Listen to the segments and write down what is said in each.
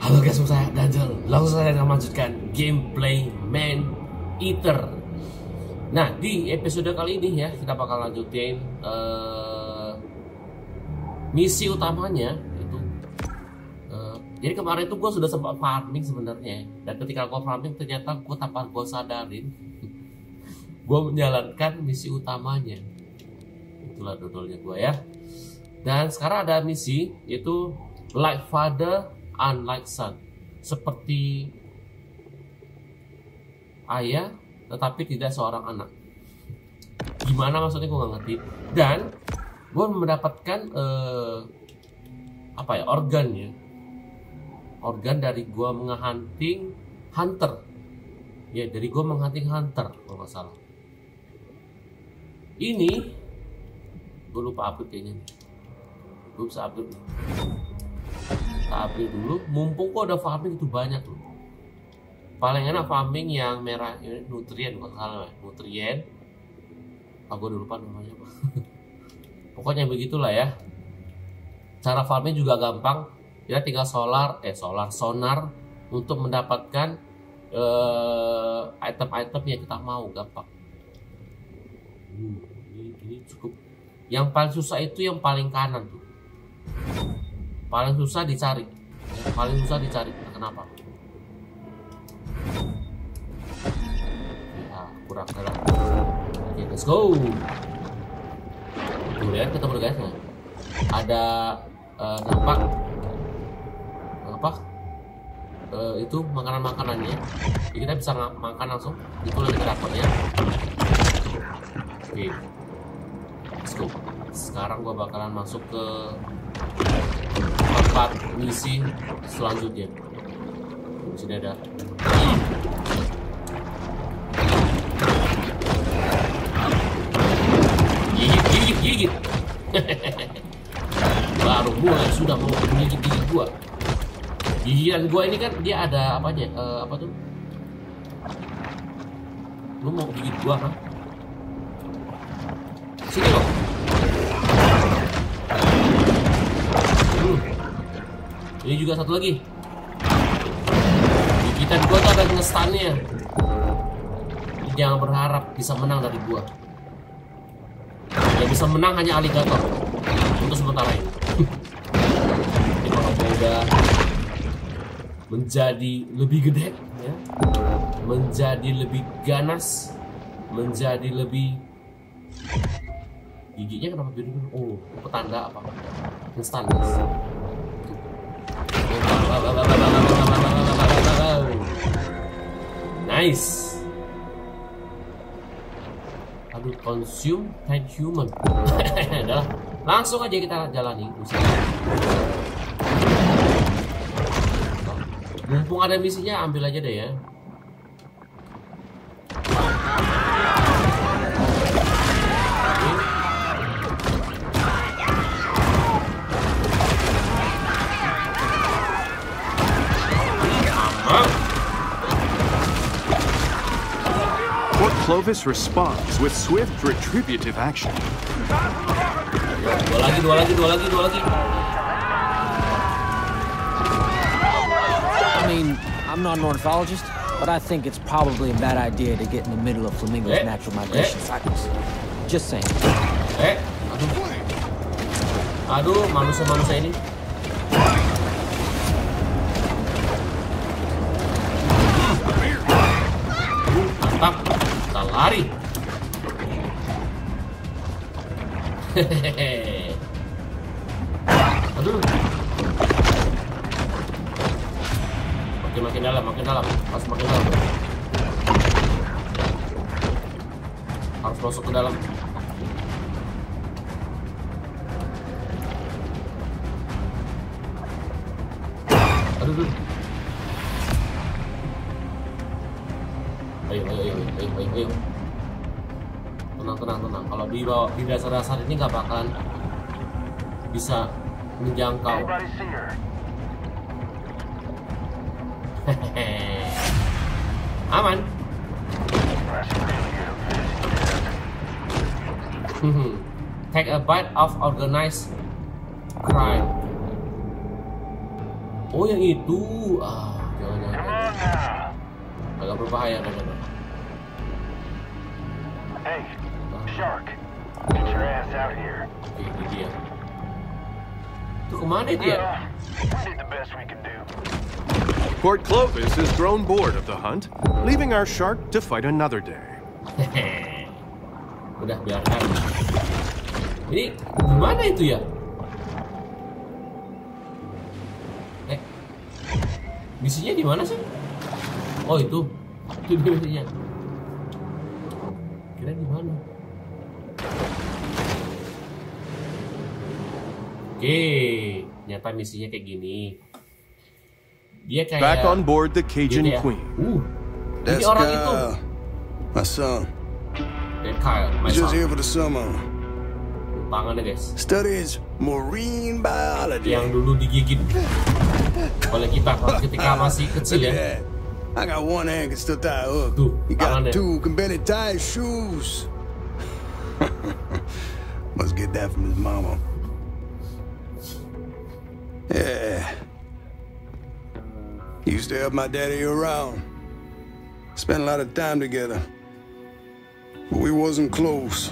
Halo guys, saya Dajjal. Langsung saya akan melanjutkan gameplay Man Eater. Nah, di episode kali ini ya, kita bakal lanjutin misi utamanya itu. Jadi kemarin itu gue sudah sempat farming sebenarnya. Dan ketika gue farming ternyata gue tanpa gue sadarin gue menjalankan misi utamanya. Itulah dodolnya gue ya. Dan sekarang ada misi yaitu Like Father, Unlike Son. Seperti ayah tetapi tidak seorang anak. Gimana maksudnya gue gak ngerti. Dan gue mendapatkan organ dari gue menghunting hunter. Ya, dari gue menghunting hunter kalau nggak salah. Ini gue lupa update kayaknya. Gue bisa update nih. Kita update dulu. Mumpung kok udah farming itu banyak tuh. Paling enak farming yang merah ini nutrien, bukan salah ya. Nutrien. Gue udah lupa namanya apa. Pokoknya begitulah ya. Cara farming juga gampang. Ya tinggal sonar untuk mendapatkan item-item yang kita mau, gampang. Ini cukup. Yang paling susah itu yang paling kanan tuh. Paling susah dicari. Kenapa? Ya, kurang dalam. Oke, let's go. Tuh lihat ketemu guys. Ada nampak apa? Itu makanan-makanannya. Jadi kita bisa makan langsung. Itu lagi dapatnya. Oke. Let's go. Sekarang gua bakalan masuk ke tempat misi selanjutnya. Di sini ada gigit. Baru mulai sudah mau gigit gua. Gigitan gua ini kan dia ada apanya? Apa tuh? Lu mau gigit gua kan? Sini loh. Ini juga satu lagi. Gigitan gua tuh ada ngestannya. Jangan berharap bisa menang dari gua. Yang bisa menang hanya alligator untuk sementara ini. Jadi kalau gua udah menjadi lebih gede, ya, menjadi lebih ganas, menjadi lebih giginya kenapa biru? Oh, petanda apa? Instan. Nice. Aduh, consume time human. Udah, langsung aja kita jalani. Mumpung ada misinya, ambil aja deh ya. Fort Clovis responds with swift retributive action. Dua lagi. I mean, I'm not an ornithologist, but I think it's probably a bad idea to get in the middle of flamingos' natural migration cycles. Just saying. Aduh, manusia ini. Mantap, kita lari. Hehehe. Aduh. Makin dalam, harus makin dalam. Harus masuk ke dalam. Aduh. Ayo. Tenang. Kalau di dasar ini nggak bakalan bisa menjangkau. Aman. Take a bite of organized crime. Oh yang itu. Jangan. Agak berbahaya kan? Hey, Shark, get your ass out here. Oke, ini dia. Itu kemana dia? We did the best we can do. Port Clovis has grown bored of the hunt, leaving our shark to fight another day. Hehehe. Udah biarkan. Ini gimana itu ya? Misinya di mana sih? Oh itu dia misinya. Kira di mana? Oke, ternyata misinya kayak gini. Dia kayak Back on board the Cajun ya. Queen. Ini orang itu. My son. Kyle, my Just son. here for the summer. Tangannya guys. Studies marine biology. Yang dulu digigit oleh kita ketika masih kecil Look ya. at that. I got one hand can still tie a hook. Tuh, You got tangannya. two can barely tie his shoes. Must get that from his mama. Yeah. Used to help my daddy around. Spent a lot of time together. But we wasn't close.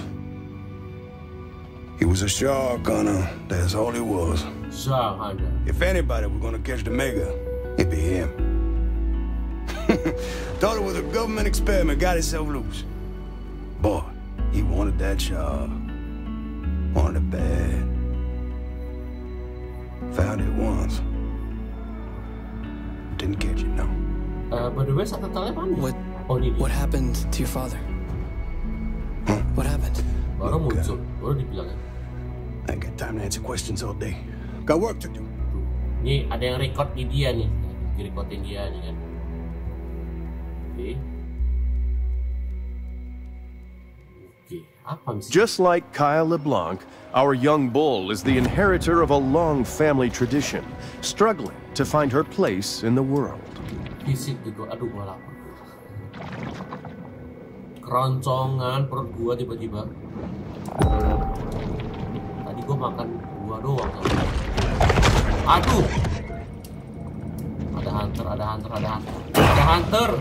He was a shark hunter. That's all he was. Shark hunter. If anybody were gonna catch the mega, it'd be him. Thought it was a government experiment, got himself loose. Boy, he wanted that shark. Wanted it bad. Found it once. Didn't catch it, no. By the way, subtitlenya mana? What? Oh ini dia. What happened to your father? What happened? Baru muncul, baru dibilangnya. I ain't got time to answer questions all day. Got work to do. Tuh. Ini ada yang record di dia nih. Di-recordin dia nih kan. Oke. Oke, apa misi? Just like Kyle LeBlanc, our young bull is the inheritor of a long family tradition, struggling to find her place in the world. Fisik juga, aduh gua lapar. Keroncongan perut gua tiba-tiba. Tadi gua makan buah doang. Aduh. Ada hunter.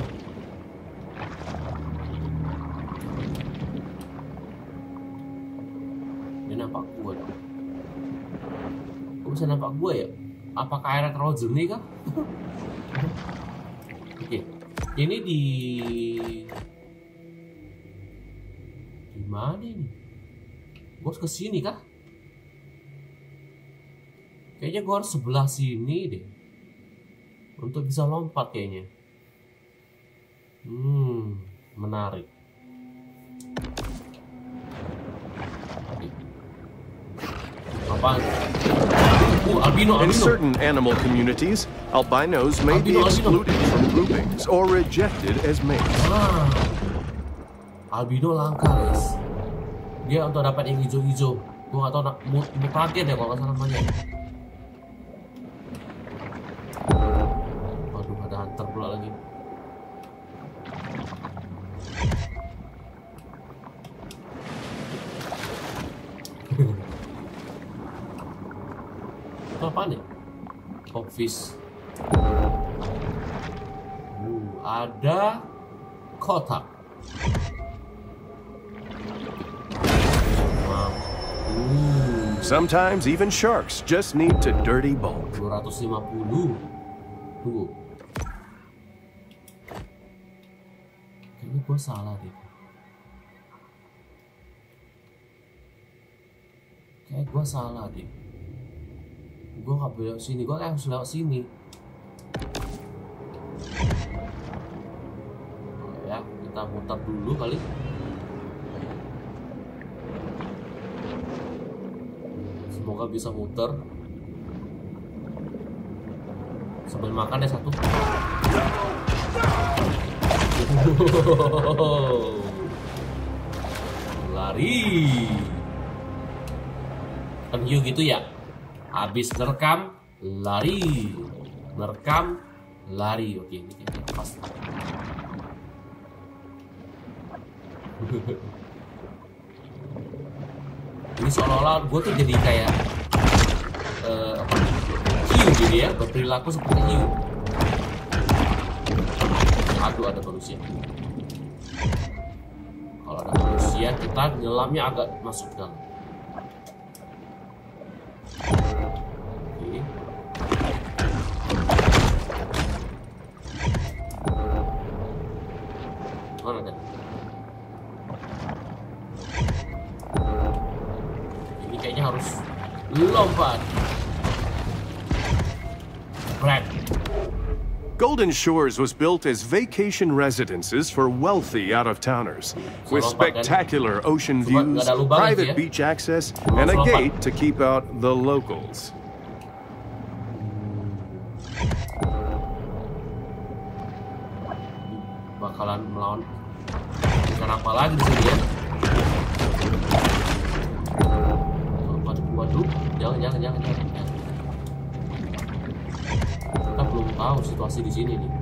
Dia nampak gua dong. Kok bisa nampak gua ya? Apakah airnya terlalu jernih kah? Oke. Ini di mana ini? Gue harus kesini kah? Kayaknya gue harus sebelah sini deh untuk bisa lompat kayaknya. Menarik. Apaan? Albino. In certain animal communities, albinos may be Albino. excluded from groupings or rejected as mates. Albino langka guys. Dia untuk dapat yang hijau-hijau. Gue gak tau mutagen ya kalau gak salah namanya. Waduh, ada hunter pula lagi. Itu apaan ya? Hogfish. Ada kotak. Sometimes even sharks just need to dirty bulk. 250. Tunggu. Kayaknya gue salah deh. Gue gak boleh lewat sini. Gue harus lewat sini. Oh ya, kita muter dulu kali. Semoga bisa muter. Sambil makan ya satu. Lari. Kan gitu ya. Habis nerekam, lari. Nerekam, lari. Oke, ini kayaknya pas. Ini seolah-olah gue tuh jadi kayak apa? Q hiu gini ya, berperilaku seperti hiu. Aduh, ada manusia. Kalau ada manusia, kita nyelamnya agak masuk ke dalam. Oke. Mana kan? Ini kayaknya harus lompat. Brad. Golden Shores was built as vacation residences for wealthy out-of-towners, with spectacular ocean views, private beach access, and a gate to keep out the locals. Bakalan melawan ikan apa lagi di sini ya? Waduh, jangan. Kita belum tahu situasi di sini nih.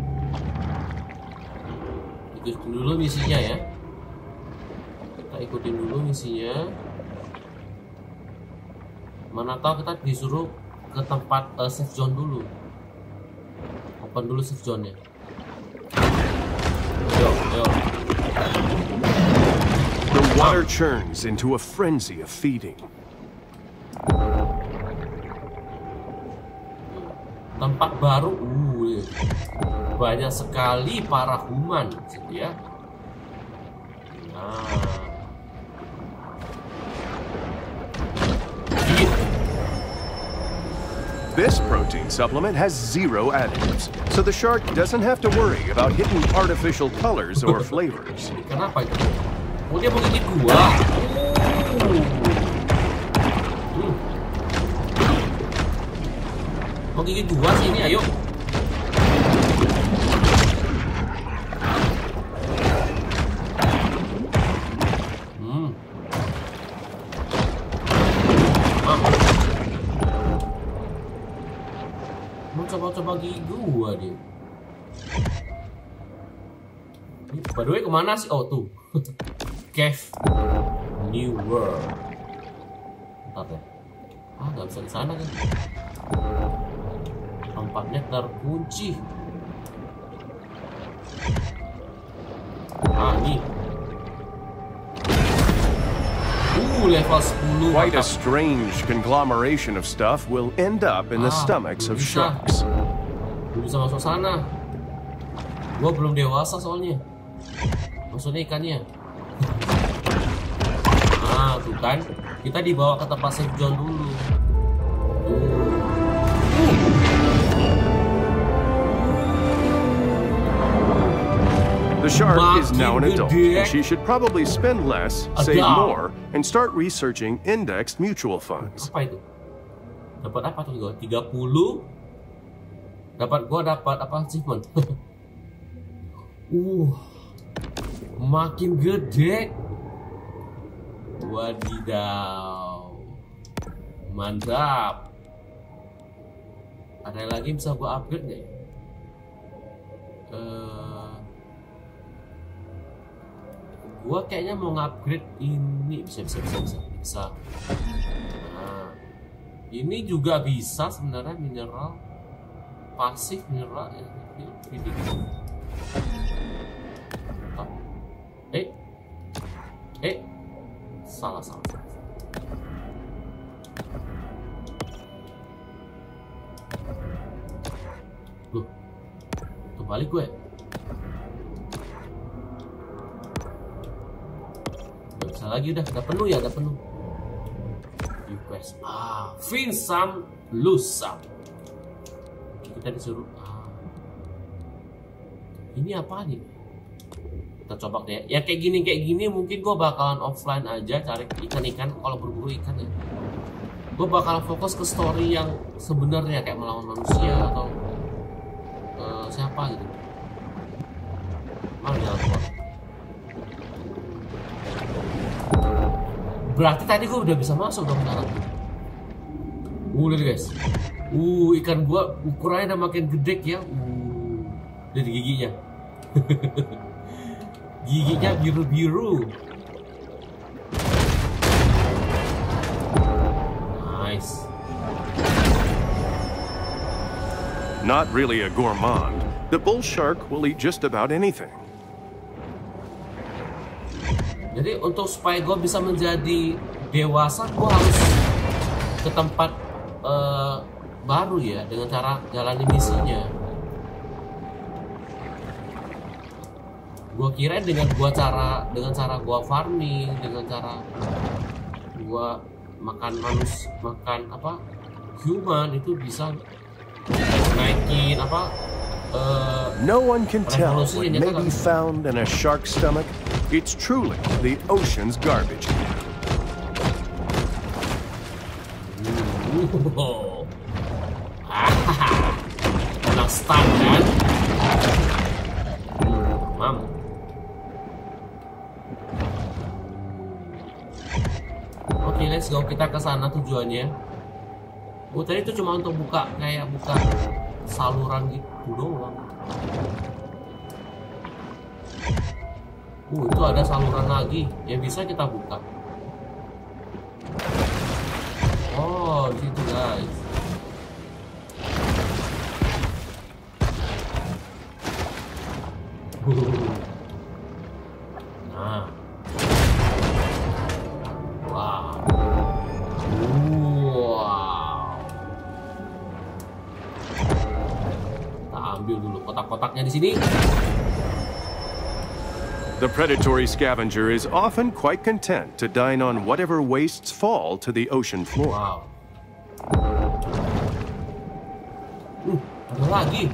Ikutin dulu misinya ya. Kita ikutin dulu misinya. Mana tahu kita disuruh ke tempat safe zone dulu. Open dulu safe zone-nya. Ayo. The water churns into a frenzy of feeding. Tempat baru, banyak sekali para human, ya. Nah, this protein supplement has 0 additives, so the shark doesn't have to worry about hitting artificial colors or flavors. Kenapa itu? Oh, dia mau gigit gua. Mau gigit gua sini, ayo. Mau coba-coba gigit gua dia. By the way, kemana sih? Oh tuh. Cave New World. Bentar ya. Nggak bisa di sana kan? Tempatnya terkunci. Ini. Level 10. Quite a strange conglomeration of stuff will end up in the stomachs of sharks. Belum bisa masuk sana. Gua belum dewasa soalnya. Maksudnya ikannya. Tuh kan. Kita dibawa ke tempat safe zone dulu. The shark is now an adult, and she should probably spend less, save more, and start researching indexed mutual funds. Apa itu? Dapat apa tuh gua? 30. Dapat apa achievement? Makin gede. Wadidaw. Mantap. Ada yang lagi bisa gua upgrade nggak ya? Gua kayaknya mau ngupgrade ini. Bisa. Nah, ini juga bisa sebenarnya, mineral pasif, mineral ya. Salah. Loh, kembali gue. Gak bisa lagi, udah penuh ya, udah penuh. Request. Vincent Lusam. Kita disuruh. Ini apa nih? Kita coba deh. Ya kayak gini mungkin gue bakalan offline aja cari ikan-ikan kalau berburu ikan ya. Gue bakalan fokus ke story yang sebenarnya kayak melawan manusia atau siapa gitu. Mana jalan keluar? Berarti tadi gue udah bisa masuk dong sekarang. Lihat guys. Ikan gue ukurannya udah makin gede ya. Lihat giginya. Giginya biru-biru. Nice. Not really a gourmand, the bull shark will eat just about anything. Jadi untuk supaya gue bisa menjadi dewasa, gue harus ke tempat baru ya, dengan cara jalani misinya. Gue kira dengan cara gue farming, dengan cara gue makan human itu bisa naikin no one can tell what may be found in a shark's stomach. It's truly the ocean's garbage. Enak stun kan? Mam. Oke, let's go. Kita ke sana tujuannya. Tadi itu cuma untuk buka saluran gitu doang. Itu ada saluran lagi yang bisa kita buka. Oh, di situ guys. Nah. Wow. Kita ambil dulu kotak-kotaknya di sini. The predatory scavenger is often quite content to dine on whatever wastes fall to the ocean floor. Wow. Ada lagi.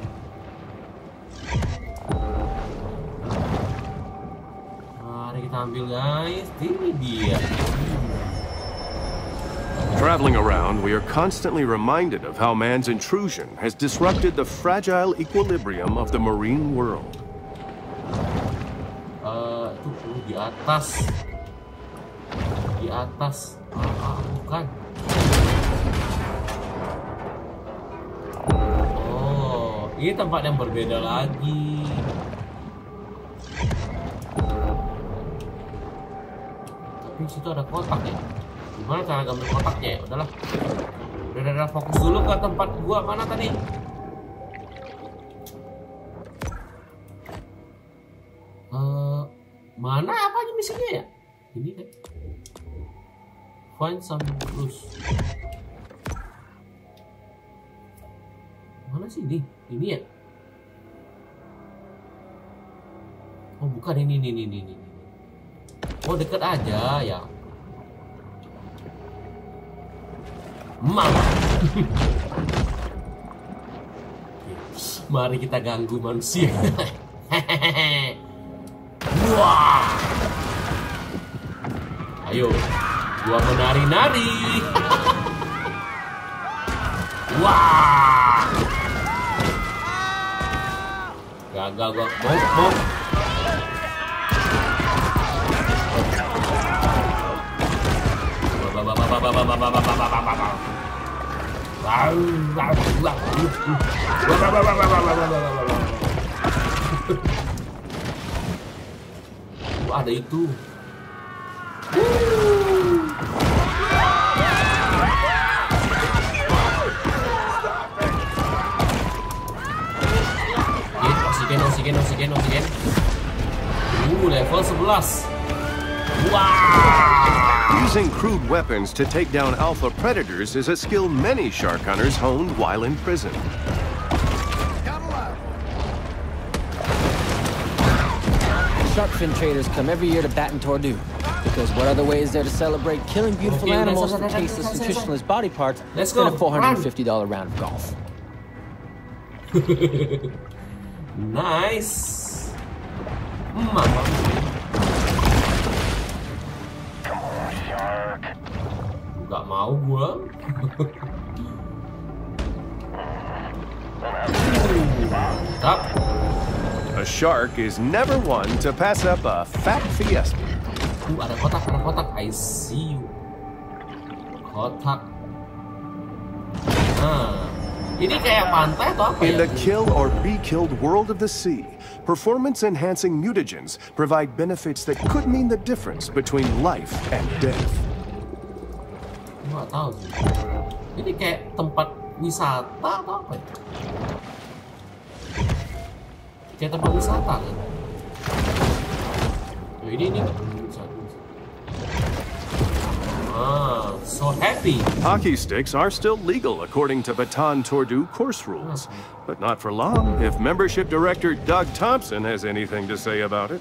Mari kita ambil guys. Ini dia. Traveling around, we are constantly reminded of how man's intrusion has disrupted the fragile equilibrium of the marine world. Di atas. Bukan. Oh, ini tempat yang berbeda lagi. Tapi situ ada kotak ya. Gimana cara ngambil kotaknya ya? Udahlah. Udah fokus dulu ke tempat gua mana tadi? Mana apa aja misinya ya? Ini kan. Find some clues. Mana sih ini? Ini ya? Oh bukan, ini. Oh deket aja ya. Mama. Mari kita ganggu manusia. Wah. Ayo, gua menari-nari. Wah. Gagal gua. Bom. Ada itu. Oksigen. Level 11. Wow. Using crude weapons to take down alpha predators is a skill many shark hunters honed while in prison. Shark fin traders come every year to Baton Tordu, because what other way is there to celebrate killing beautiful animals and tasteless, nutritionless body parts than a $450 round of golf? Nice. Gak mau gua. A shark is never one to pass up a fat fiesta. Ada kotak. I see you. Kotak. Ini kayak pantai atau apa ya? In the kill or be killed world of the sea, performance-enhancing mutagens provide benefits that could mean the difference between life and death. Nggak tahu sih. Ini kayak tempat wisata atau apa ya? Kayak tempat wisata kan? Ini. So happy. Hockey sticks are still legal according to Baton Tordu course rules, but not for long if membership director Doug Thompson has anything to say about it.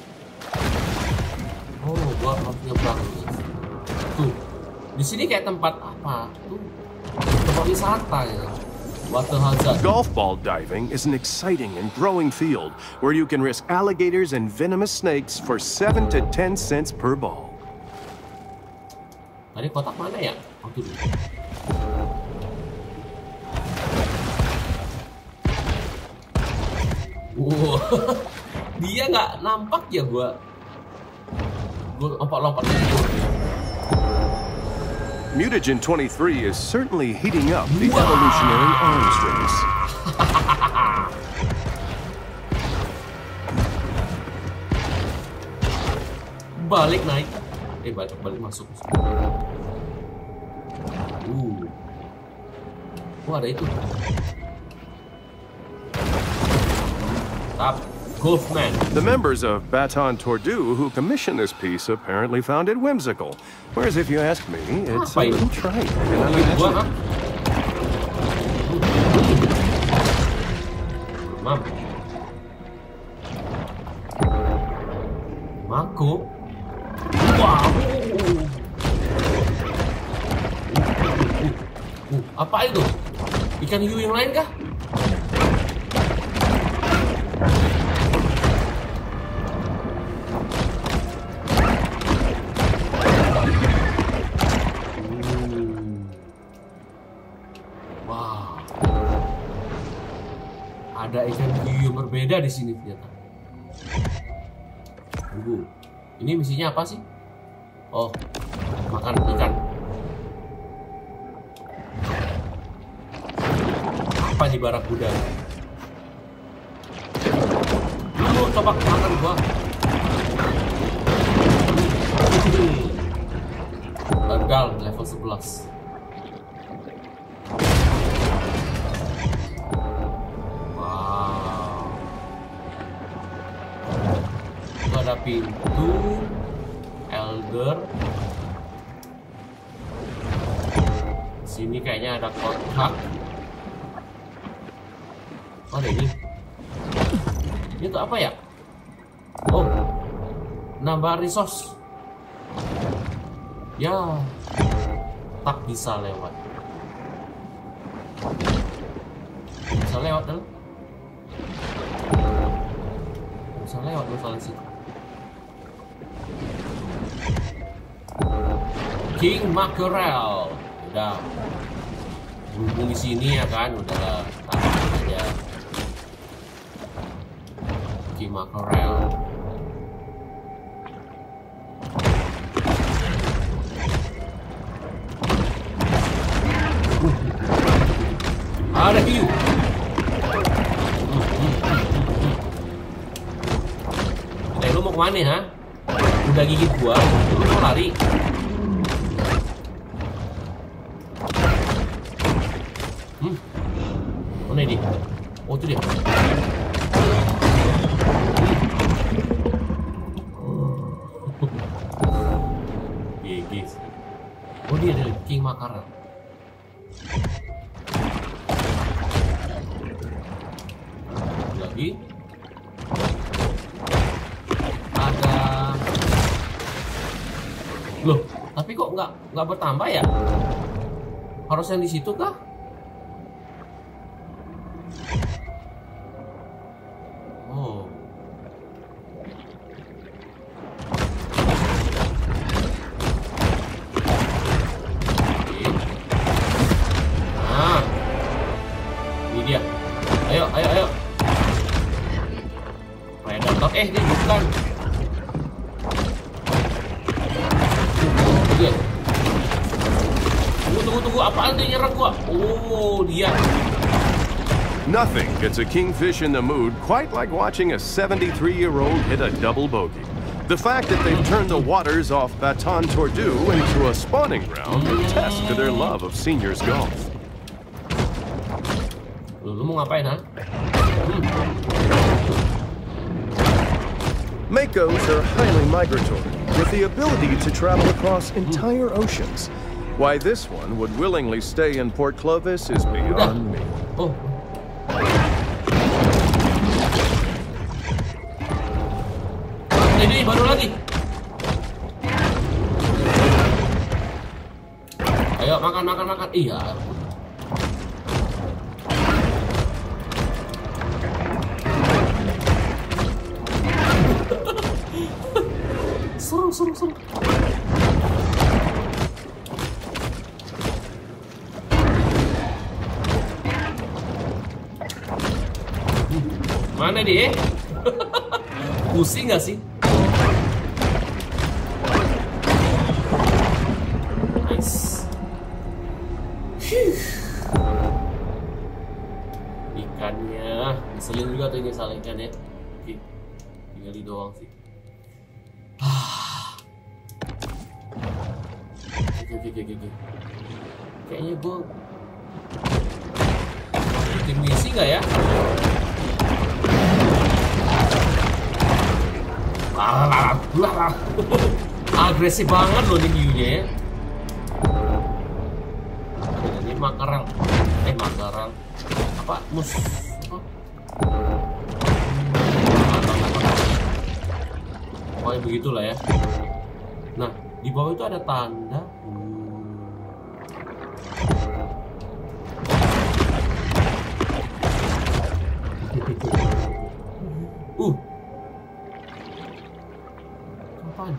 Oh, gua harus nyebrang. Tuh, di sini kayak tempat apa? Tuh, tempat wisata ya. Golf ball diving is an exciting and growing field where you can risk alligators and venomous snakes for 7 to 10 cents per ball. Tadi kotak mana ya? Oh, tuh. Wow. Dia nggak nampak ya gua lompat-lompat. Mutagen 23 is certainly heating up the evolutionary arms race. Balik naik. Balik masuk. Ada itu. Stop. Golfman. The members of Baton Tordu who commissioned this piece apparently found it whimsical. Whereas if you ask me, it's a little trite and unimaginable. Mako. Wow. Apa itu? Ikan hiu yang lain kah? Wow. Ada ikan hiu yang berbeda di sini ternyata. Tunggu. Ini misinya apa sih? Oh, makan ikan. Apa di barakuda? Lu coba makan gua. Gagal level 11. Wow. Itu ada pintu Elder. Sini kayaknya ada kotak. Oh, ada ini. Ini tuh apa ya? Oh, nambah resource. Ya, tak bisa lewat. Bisa lewat kan? Bisa lewat masalah situ. King Mackerel. Udah. Berhubung di sini ya kan, udah tahan aja. King Mackerel. Ada hiu. Lu mau kemana ha? Udah gigit gua, lu mau lari? Mana dia? Oh itu dia. Gigis. Oh dia dari King Mackerel. Lagi. Ada. Loh, tapi kok nggak bertambah ya? Harus yang di situ kah? Oh. Nah. Ini dia. Ayo. Predator. Dia bukan. Dia. Tunggu. Apaan dia nyerang gua? Oh, dia. Nothing gets a kingfish in the mood quite like watching a 73-year-old hit a double bogey. The fact that they've turned the waters off Baton Tordu into a spawning ground attests to their love of seniors golf. Lu mau ngapain, ha? Makos are highly migratory, with the ability to travel across entire oceans. Why this one would willingly stay in Port Clovis is beyond me. Oh. Ini baru lagi. Ayo makan. Iya. Seru. Mana dia? Pusing gak sih? Nice. Ikannya ngeselin juga tuh ini salah ikan ya. Oke, tinggal di doang sih. Oke. Kayaknya gue bikin misi nggak ya? Agresif banget loh nih view-nya ya. Ini makarel. Makarel. Apa? Mus. Pokoknya begitulah ya. Nah, di bawah itu ada tanda. Apaan?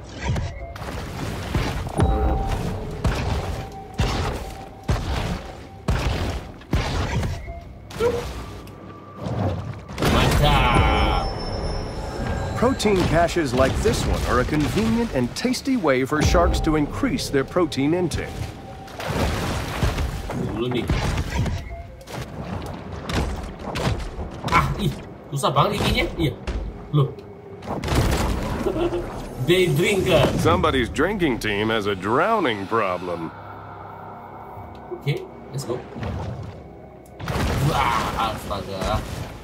Protein caches like this one are a convenient and tasty way for sharks to increase their protein intake. Dulu nih. Susah banget ininya. Iya. Loh. Day drinker. Somebody's drinking team has a drowning problem. Okay, let's go. Wah, astaga.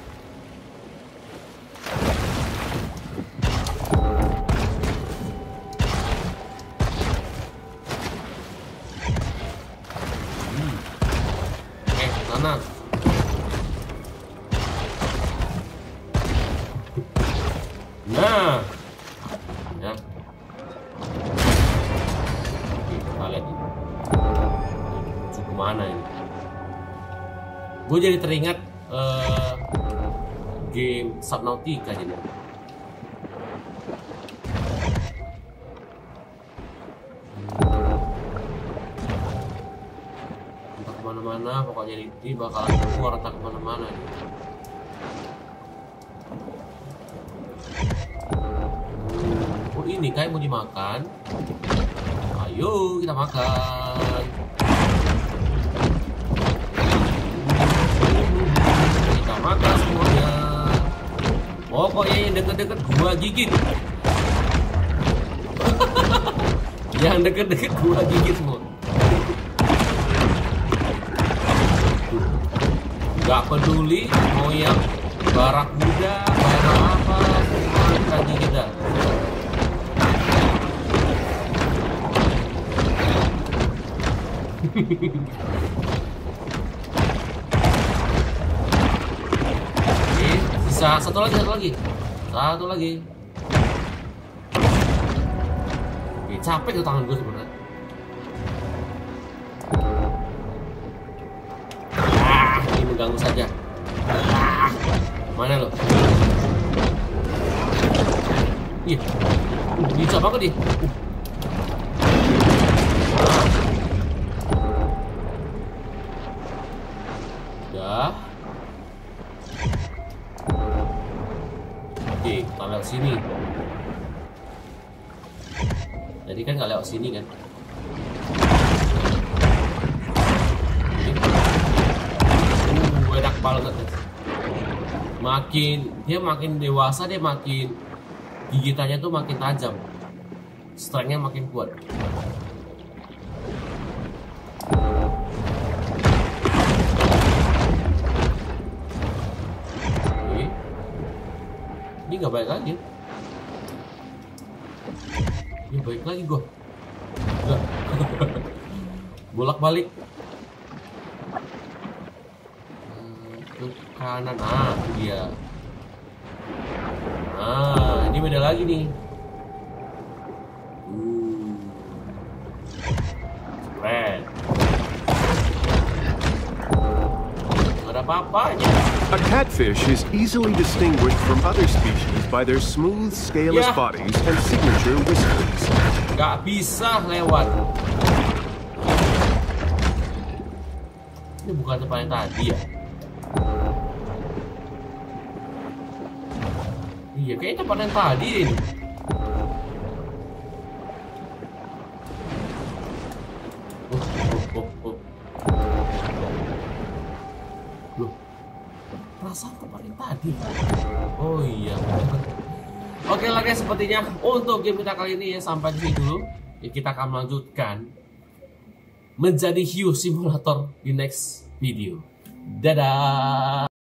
Sana. Nah, ya. Kita lihat ini. Cukup mana ini? Gue jadi teringat game Subnautica jadi. Entah kemana-mana, pokoknya ini bakalan keluar entah kemana-mana nih. Ini kayak mau dimakan. Ayo kita makan. Kita makan semuanya. Pokoknya yang deket-deket gua gigit. Yang deket-deket gua gigit semua. Gak peduli mau yang barak muda, barak apa, kita gigit dah. Oke, sisa satu lagi. Oke, capek tuh tangan gue sebenarnya. Ini mengganggu saja. Mana lo? Ih, ini coba ke dia. Oke, kita lewat sini. Jadi kan nggak lewat sini kan? Enak banget. Makin dewasa dia makin gigitannya tuh makin tajam, strength-nya makin kuat. Ini nggak balik lagi. Ya baik lagi gua. Bolak-balik. Ke kanan. Ah, itu dia. Nah, ini beda lagi nih. Keren. Nggak ada apa-apanya. A catfish is easily distinguished from other species by their smooth, scaleless bodies and signature whiskers. Gak bisa lewat. Ini bukan tempat yang tadi ya? Iya, kayaknya tempat yang tadi ini. Loh, perasaan tempat yang tadi. Oh iya. Oke lah guys, sepertinya untuk game kita kali ini ya sampai di sini dulu. Ya, kita akan melanjutkan menjadi hiu simulator di next video. Dadah.